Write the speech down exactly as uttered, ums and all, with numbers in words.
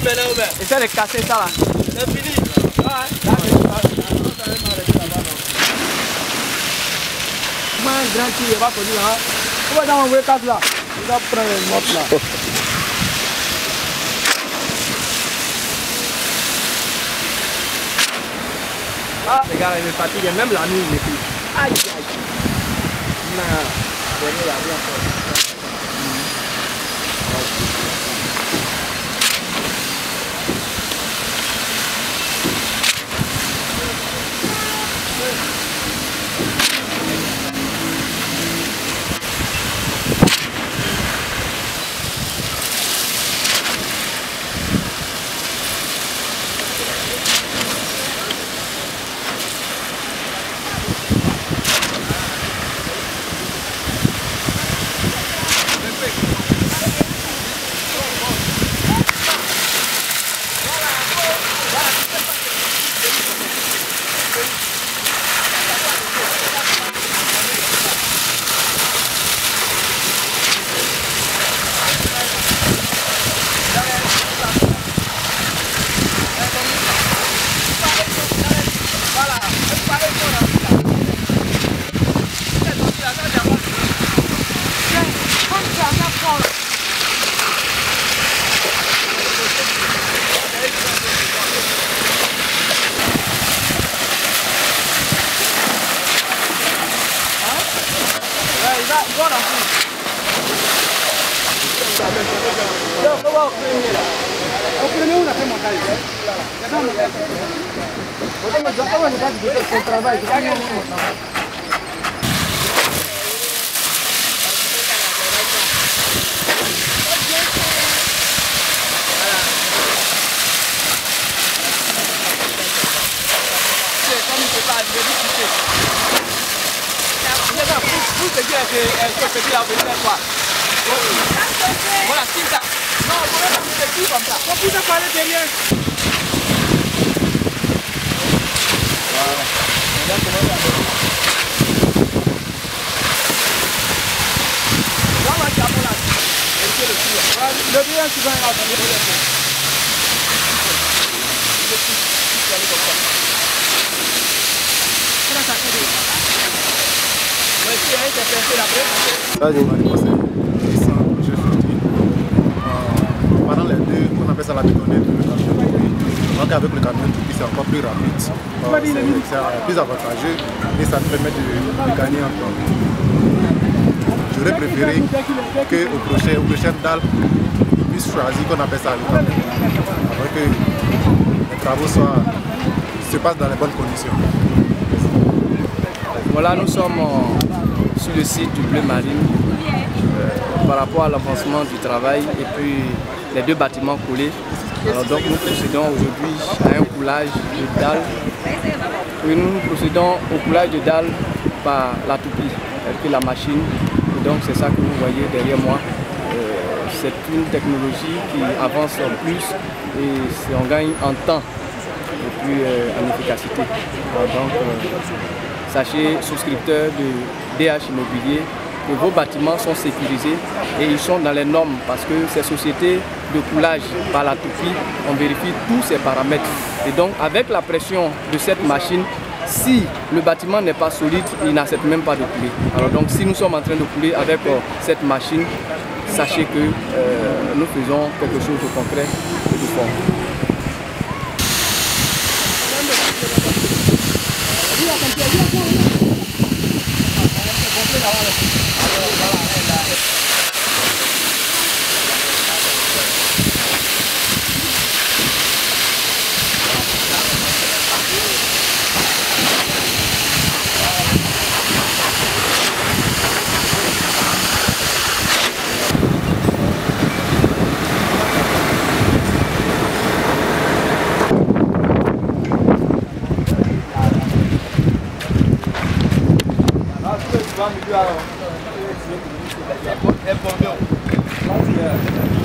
Essaye de casser ça là. C'est fini. Ouais. Un grand qui va conduire là. On va dans le quatre là. On va prendre une moto là. Ah, les gars, il me fatigue, même la nuit, il me fait. Aïe, aïe. Non, prenez la vie encore. Voilà, c'est ça. Non, on pourrait pas faire tout comme ça. On peut pas aller derrière. Voilà. Regarde comment ça va. Là, on va faire là. Le bien, tu vas y aller. Vas-y. Pendant les deux, on appelle ça la bétonnette, le camion. Donc avec le camion, c'est encore plus rapide. C'est plus avantageux et ça te permet de, de gagner en temps. J'aurais préféré qu'au prochain, au prochain dalle, on puisse choisir qu'on appelle ça le camion. Afin que les travaux soient, se passent dans les bonnes conditions. Voilà, nous sommes euh, sur le site du Bleu Marine euh, par rapport à l'avancement du travail et puis les deux bâtiments coulés. Alors donc nous procédons aujourd'hui à un coulage de dalles. Et nous procédons au coulage de dalles par la toupie, avec la machine. Et donc c'est ça que vous voyez derrière moi. Euh, c'est une technologie qui avance en plus et on gagne en temps et puis euh, en efficacité. Alors donc, euh, sachez, souscripteurs de D H Immobilier, que vos bâtiments sont sécurisés et ils sont dans les normes parce que ces sociétés de coulage par la toupie, on vérifie tous ces paramètres. Et donc avec la pression de cette machine, si le bâtiment n'est pas solide, il n'accepte même pas de couler. Alors donc si nous sommes en train de couler avec euh, cette machine, sachez que euh, nous faisons quelque chose de concret et de fort. É bom, meu.